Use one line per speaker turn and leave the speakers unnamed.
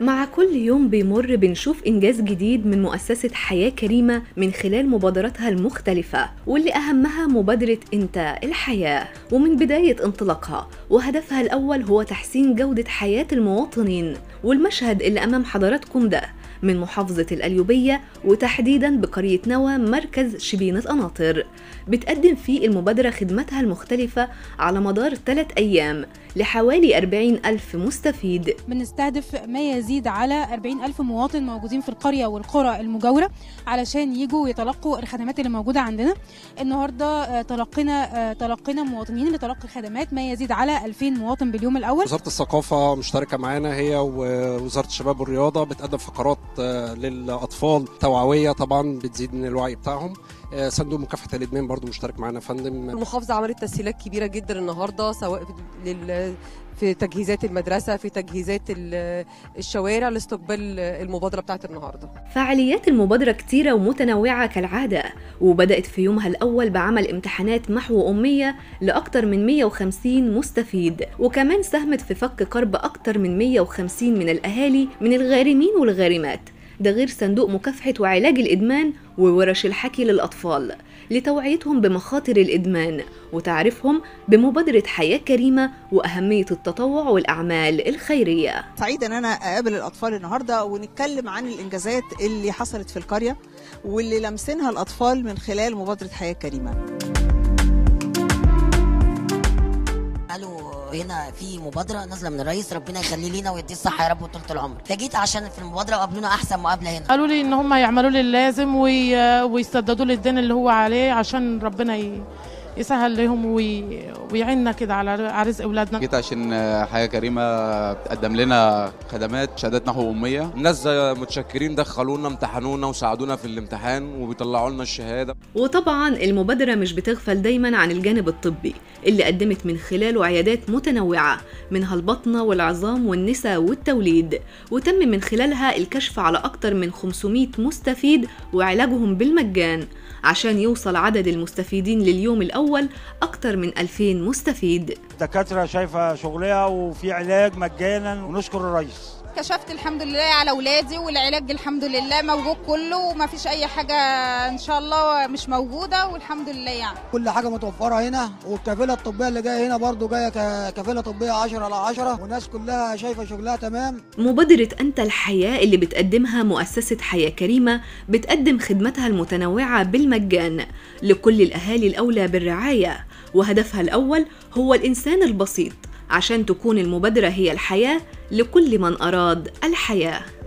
ومع كل يوم بيمر بنشوف إنجاز جديد من مؤسسة حياة كريمة من خلال مبادراتها المختلفة، واللي أهمها مبادرة أنت الحياة. ومن بداية انطلاقها وهدفها الأول هو تحسين جودة حياة المواطنين. والمشهد اللي أمام حضراتكم ده من محافظة القليوبية وتحديداً بقرية نوى مركز شبينة قناطر، بتقدم فيه المبادرة خدماتها المختلفة على مدار 3 أيام لحوالي 40,000 مستفيد.
بنستهدف ما يزيد على 40,000 مواطن موجودين في القرية والقرى المجاورة علشان يجوا يتلقوا الخدمات اللي موجودة عندنا. النهاردة تلقينا مواطنين لتلقي خدمات ما يزيد على 2000 مواطن باليوم الأول.
وزارة الثقافة مشتركة معانا، هي ووزارة الشباب والرياضة، بتقدم فقرات للأطفال توعوية طبعا بتزيد من الوعي بتاعهم. صندوق مكافحة الإدمان برضو مشترك معانا فندم.
المحافظة عملت تسهيلات كبيرة جدا النهاردة، سواء في تجهيزات المدرسة، في تجهيزات الشوارع لاستقبال المبادرة بتاعت النهاردة.
فعاليات المبادرة كتيرة ومتنوعة كالعادة، وبدأت في يومها الأول بعمل امتحانات محو أمية لأكثر من 150 مستفيد، وكمان ساهمت في فك كرب أكثر من 150 من الأهالي من الغارمين والغارمات. ده غير صندوق مكافحة وعلاج الإدمان وورش الحكي للأطفال لتوعيتهم بمخاطر الإدمان وتعرفهم بمبادرة حياة كريمة وأهمية التطوع والأعمال الخيرية.
سعيدة أن أنا أقابل الأطفال النهاردة ونتكلم عن الإنجازات اللي حصلت في القرية واللي لمسنها الأطفال من خلال مبادرة حياة كريمة.
هنا في مبادرة نازلة من الرئيس، ربنا يخليه لينا ويديه الصحة يا رب وطولة العمر. فجيت عشان في المبادرة وقابلونا أحسن مقابلة هنا.
قالوا لي إن هم يعملوا لي اللازم ويسددوا لي الدين اللي هو عليه عشان ربنا يسهل لهم ويعيننا كده على رزق أولادنا.
جيت عشان حياة كريمة تقدم لنا خدمات شهادات نحو أمية. الناس متشكرين، دخلونا امتحنونا وساعدونا في الامتحان وبيطلعوا لنا الشهادة.
وطبعا المبادرة مش بتغفل دايما عن الجانب الطبي اللي قدمت من خلاله عيادات متنوعة منها البطنة والعظام والنساء والتوليد، وتم من خلالها الكشف على أكثر من 500 مستفيد وعلاجهم بالمجان عشان يوصل عدد المستفيدين لليوم الأول أكثر من 2000 مستفيد.
الدكاترة شايفة شغلها وفي علاج مجانا ونشكر الرئيس.
كشفت الحمد لله على أولادي والعلاج الحمد لله موجود كله وما فيش أي حاجة إن شاء الله مش موجودة والحمد لله. يعني
كل حاجة متوفرة هنا، والكفالة الطبية اللي جاية هنا برضو جاية كفالة طبية 10/10، والناس كلها شايفة شغلها تمام.
مبادرة أنت الحياة اللي بتقدمها مؤسسة حياة كريمة بتقدم خدمتها المتنوعة بالمجان لكل الأهالي الأولى بالرعاية، وهدفها الأول هو الإنسان البسيط عشان تكون المبادرة هي الحياة لكل من أراد الحياة.